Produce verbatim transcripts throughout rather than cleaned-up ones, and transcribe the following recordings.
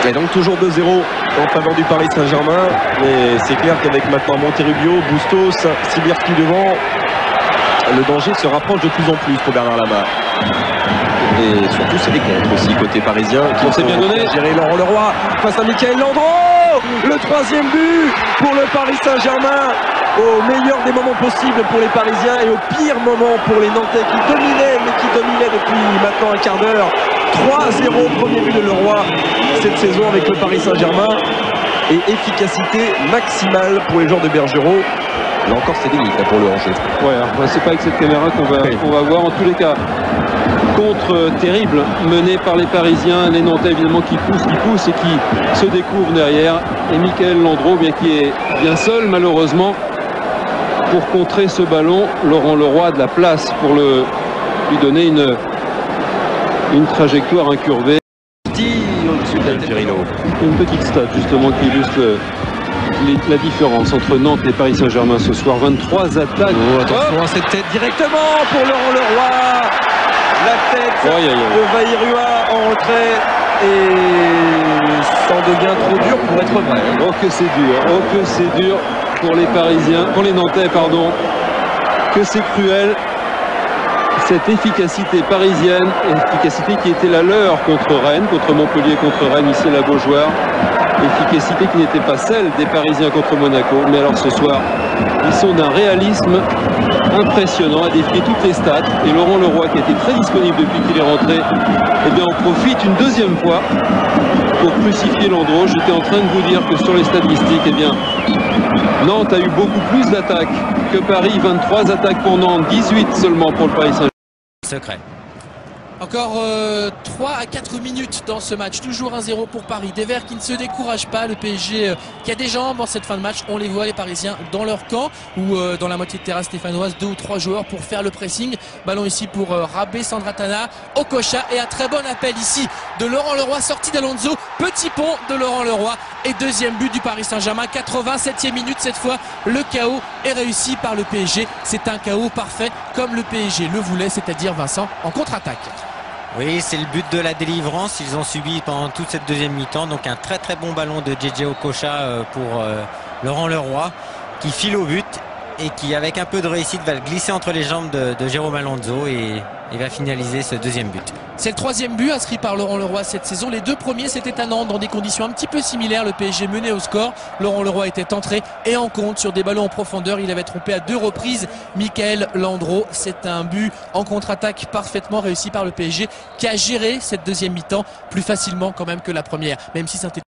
Et donc toujours deux zéro en faveur du Paris Saint-Germain. Mais c'est clair qu'avec maintenant Monterrubio, Bustos, Sibierski devant, le danger se rapproche de plus en plus pour Bernard Lama. Et surtout c'est les contres aussi côté parisien qui ont bien donné. Gérer Laurent Leroy face à Michael Landreau. Le troisième but pour le Paris Saint-Germain, au meilleur des moments possibles pour les Parisiens et au pire moment pour les Nantais qui dominaient, mais qui dominaient depuis maintenant un quart d'heure. trois zéro, premier but de Leroy cette saison avec le Paris Saint-Germain. Et efficacité maximale pour les joueurs de Bergerot. Là encore c'est limite pour le hors-jeu. Ouais, alors c'est pas avec cette caméra qu'on va, oui. qu'on va voir en tous les cas. Contre terrible mené par les Parisiens, les Nantais évidemment qui poussent, qui poussent et qui se découvrent derrière. Et Michael Landreau, bien qui est bien seul malheureusement pour contrer ce ballon. Laurent Leroy a de la place pour le, lui donner une, une trajectoire incurvée. Une petite stat justement qui illustre le, les, la différence entre Nantes et Paris Saint-Germain ce soir. vingt-trois attaques. Oh, attention à cette tête directement pour Laurent Leroy. La tête oh, yeah, yeah. de Vairua en retrait et ça en devient trop dur pour être vrai. Oh que c'est dur, oh que c'est dur pour les Parisiens, pour les Nantais pardon, que c'est cruel. Cette efficacité parisienne, efficacité qui était la leur contre Rennes, contre Montpellier, contre Rennes, ici à la Beaujoire. Efficacité qui n'était pas celle des Parisiens contre Monaco. Mais alors ce soir, ils sont d'un réalisme impressionnant à défier toutes les stats. Et Laurent Leroy, qui était très disponible depuis qu'il est rentré, eh bien on profite une deuxième fois pour crucifier Landreau. J'étais en train de vous dire que sur les statistiques, eh bien Nantes a eu beaucoup plus d'attaques que Paris. vingt-trois attaques pour Nantes, dix-huit seulement pour le Paris Saint-Germain. Secret. Encore euh, trois à quatre minutes dans ce match, toujours un zéro pour Paris. Des Verts qui ne se découragent pas, le P S G euh, qui a des jambes en cette fin de match. On les voit les Parisiens dans leur camp ou euh, dans la moitié de terrain stéphanoise, deux ou trois joueurs pour faire le pressing. Ballon ici pour euh, Rabé, Sandratana, Okocha et un très bon appel ici de Laurent Leroy, sorti d'Alonso, petit pont de Laurent Leroy et deuxième but du Paris Saint-Germain. quatre-vingt-septième minute cette fois, le K O est réussi par le P S G. C'est un K O parfait comme le P S G le voulait, c'est-à-dire Vincent en contre-attaque. Oui, c'est le but de la délivrance. Ils ont subi pendant toute cette deuxième mi-temps. Donc un très très bon ballon de J J Okocha pour euh, Laurent Leroy qui file au but et qui avec un peu de réussite va le glisser entre les jambes de, de Jérôme Alonso et il va finaliser ce deuxième but. C'est le troisième but inscrit par Laurent Leroy cette saison. Les deux premiers c'était à Nantes dans des conditions un petit peu similaires. Le P S G menait au score. Laurent Leroy était entré et en compte sur des ballons en profondeur. Il avait trompé à deux reprises Michael Landreau. C'est un but en contre-attaque parfaitement réussi par le P S G qui a géré cette deuxième mi-temps plus facilement quand même que la première. Même si Saint-Étienne...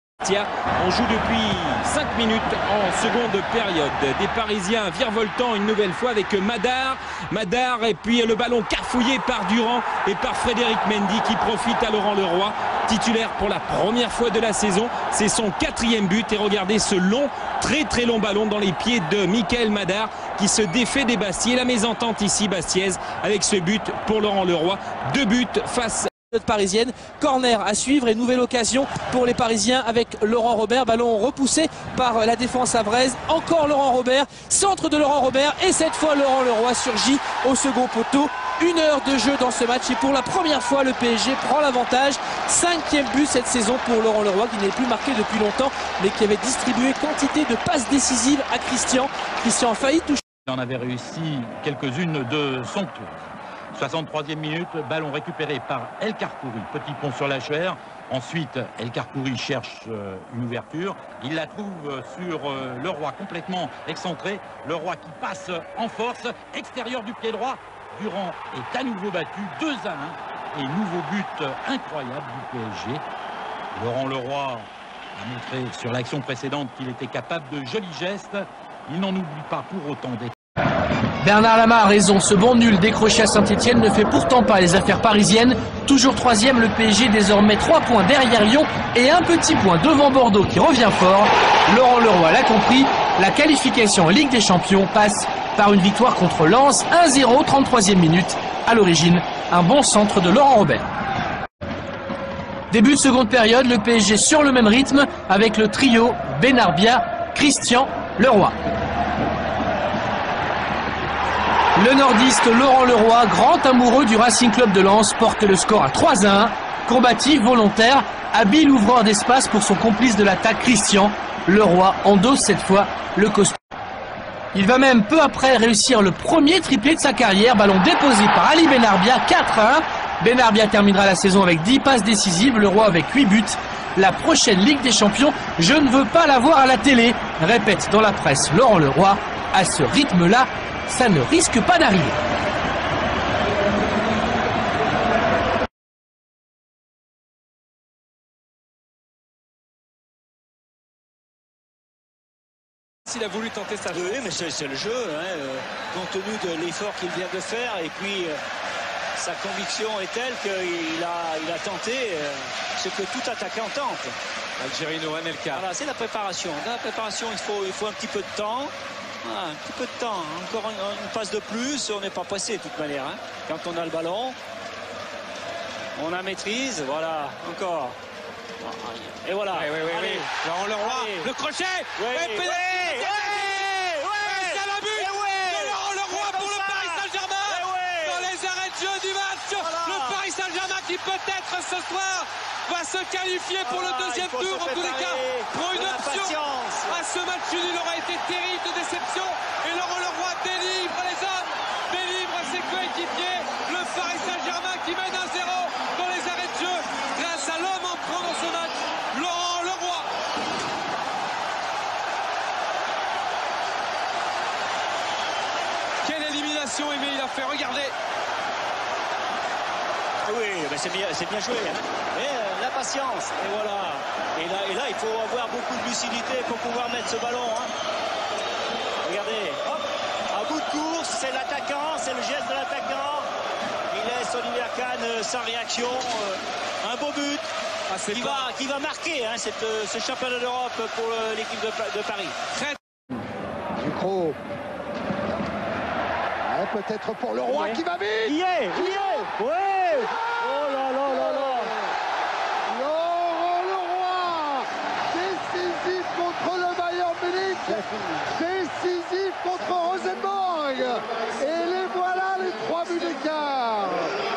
On joue depuis cinq minutes en seconde période. Des Parisiens virevoltant une nouvelle fois avec Madar. Madar et puis le ballon carfouillé par Durand et par Frédéric Mendy qui profite à Laurent Leroy. Titulaire pour la première fois de la saison. C'est son quatrième but et regardez ce long, très très long ballon dans les pieds de Michael Madar qui se défait des Bastiers. La mésentente ici Bastiaise avec ce but pour Laurent Leroy. Deux buts face à parisienne, corner à suivre et nouvelle occasion pour les Parisiens avec Laurent Robert, ballon repoussé par la défense avraise, encore Laurent Robert, centre de Laurent Robert et cette fois Laurent Leroy surgit au second poteau. Une heure de jeu dans ce match et pour la première fois le P S G prend l'avantage. Cinquième but cette saison pour Laurent Leroy qui n'est plus marqué depuis longtemps mais qui avait distribué quantité de passes décisives à Christian. Christian a failli toucher. Il en avait réussi quelques-unes de son tour. soixante-troisième minute, ballon récupéré par El Karkouri, petit pont sur la Chuère. Ensuite, El Karkouri cherche euh, une ouverture. Il la trouve sur euh, Leroy, complètement excentré. Leroy qui passe en force, extérieur du pied droit. Durand est à nouveau battu, deux à un. Et nouveau but incroyable du P S G. Laurent Leroy a montré sur l'action précédente qu'il était capable de jolis gestes. Il n'en oublie pas pour autant des... Bernard Lama a raison, ce bon nul décroché à Saint-Étienne ne fait pourtant pas les affaires parisiennes. Toujours troisième, le P S G désormais trois points derrière Lyon et un petit point devant Bordeaux qui revient fort. Laurent Leroy l'a compris, la qualification en Ligue des Champions passe par une victoire contre Lens, un zéro, trente-troisième minute. À l'origine, un bon centre de Laurent Robert. Début de seconde période, le P S G sur le même rythme avec le trio Benarbia, Christian, Leroy. Le nordiste Laurent Leroy, grand amoureux du Racing Club de Lens, porte le score à trois à un. combatif, volontaire, habile ouvreur d'espace pour son complice de l'attaque, Christian. Leroy endosse cette fois le costume. Il va même peu après réussir le premier triplé de sa carrière, ballon déposé par Ali Benarbia, quatre à un. Benarbia terminera la saison avec dix passes décisives, Leroy avec huit buts. La prochaine Ligue des Champions, je ne veux pas la voir à la télé, répète dans la presse Laurent Leroy. À ce rythme-là, ça ne risque pas d'arriver. Il a voulu tenter sa chance. Oui, mais c'est le jeu, hein, euh, compte tenu de l'effort qu'il vient de faire, et puis euh, sa conviction est telle qu'il a, il a tenté euh, ce que tout attaquant tente. Algerino Anelka. Voilà, c'est la préparation. Dans la préparation, il faut, il faut un petit peu de temps. Ah, un petit peu de temps. Encore une, une passe de plus, on n'est pas pressé de toute manière. Hein. Quand on a le ballon, on a maîtrise. Voilà, encore. Et voilà. Oui, oui, oui, allez. oui. Laurent Leroy, Allez. le crochet. Oui, et oui, pénalty. oui, oui, C'est la but de Laurent Leroy pour le Paris Saint-Germain. Dans les arrêts de jeu du match, voilà. Le Paris Saint-Germain qui peut-être ce soir va se qualifier pour voilà, le deuxième tour. En tous les cas, pour une option à ce match nul, il aura été terrible de déception. Et Laurent Leroy délivre les hommes, délivre ses coéquipiers. Le Paris Saint-Germain qui mène un zéro dans les arrêts de jeu grâce à l'homme entrant dans ce match, Laurent Leroy. Quelle élimination Aimé il a fait, regardez. Oui, mais c'est bien, c'est bien joué. Hein. Et euh, la patience, et voilà. Et là, et là, il faut avoir beaucoup de lucidité pour pouvoir mettre ce ballon. Hein. Regardez, hop, à bout de course, c'est l'attaquant, c'est le geste de l'attaquant. Il laisse Olivier Kahn euh, sans réaction. Euh, un beau but Ah, qui, va, qui va marquer hein, cette, euh, ce championnat d'Europe pour euh, l'équipe de, de Paris. Très Ducrot. Ouais, peut-être pour Leroy qui va vite. Il y est, il y est, ouais. Oh là là là là. Laurent Leroy, décisif contre le Bayern Munich, décisif contre Rosenborg. Et les voilà, les trois buts d'écart.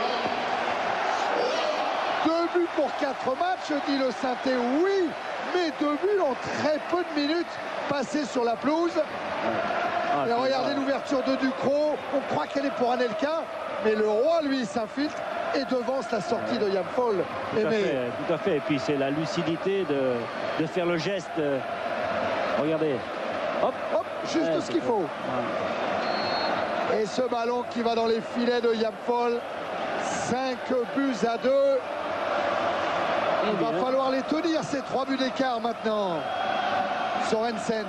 Deux buts pour quatre matchs, dit le Sainté, oui, mais deux buts en très peu de minutes passées sur la pelouse. Ah, et regardez l'ouverture de Ducrot, on croit qu'elle est pour Anelka, mais le Roi, lui, s'infiltre et devance la sortie de Yann Foll. Tout à fait, tout à fait. Et puis c'est la lucidité de, de faire le geste. Euh, regardez. Hop, hop, juste ouais, ce qu'il faut. Ouais. Et ce ballon qui va dans les filets de Yann Foll. cinq buts à deux. Il va falloir les tenir, ces trois buts d'écart maintenant. Sorensen.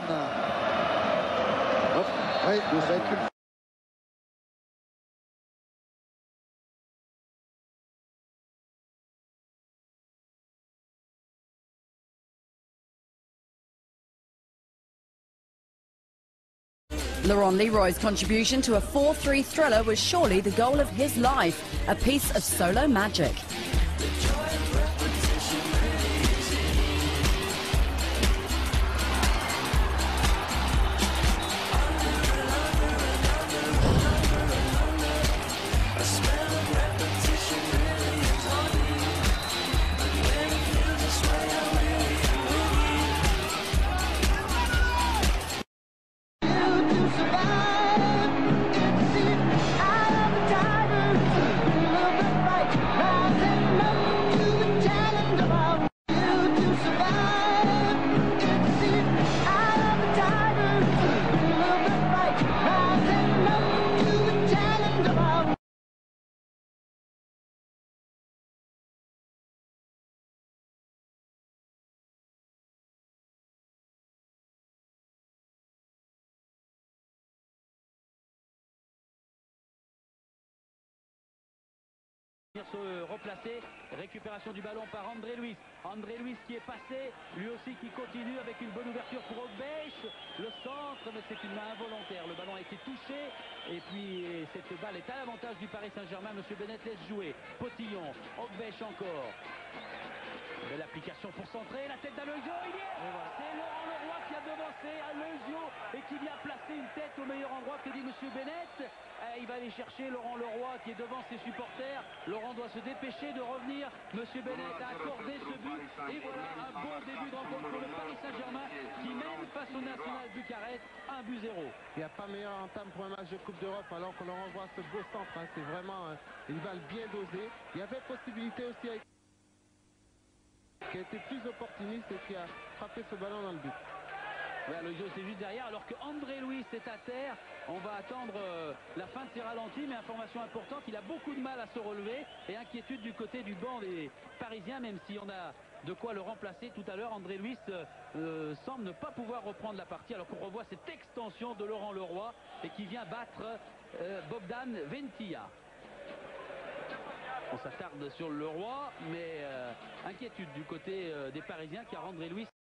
Hop. Oui, avec une... Laurent Leroy's contribution to a four three thriller was surely the goal of his life, a piece of solo magic. Se replacer, récupération du ballon par André Luiz. André Luiz qui est passé, lui aussi qui continue avec une bonne ouverture pour Ogbech. Le centre, mais c'est une main involontaire. Le ballon a été touché et puis cette balle est à l'avantage du Paris Saint-Germain. Monsieur Bennett laisse jouer. Potillon, Ogbech encore. Belle application pour centrer, la tête d'Aloisio, il y est. C'est Laurent Leroy qui a devancé Aloisio et qui vient placer une tête au meilleur endroit que dit Monsieur Bennett. Eh, il va aller chercher Laurent Leroy qui est devant ses supporters. Laurent doit se dépêcher de revenir. Monsieur Bennett a accordé ce but. Et voilà un bon début de rencontre pour le Paris Saint-Germain qui mène face au National Bucarest un but zéro. Il n'y a pas meilleur entame pour un match de Coupe d'Europe alors que l'on renvoie ce beau centre. Hein. C'est vraiment euh, une balle bien dosée. Il y avait possibilité aussi avec... qui a été plus opportuniste et qui a frappé ce ballon dans le but. Ouais, Aloisio c'est juste derrière alors que André Luis est à terre. On va attendre euh, la fin de ses ralentis, mais information importante, il a beaucoup de mal à se relever et inquiétude du côté du banc des Parisiens, même si on a de quoi le remplacer tout à l'heure. André Luis euh, euh, semble ne pas pouvoir reprendre la partie alors qu'on revoit cette extension de Laurent Leroy et qui vient battre euh, Bogdan Ventilla. On s'attarde sur le Leroy, mais euh, inquiétude du côté euh, des Parisiens car André Luis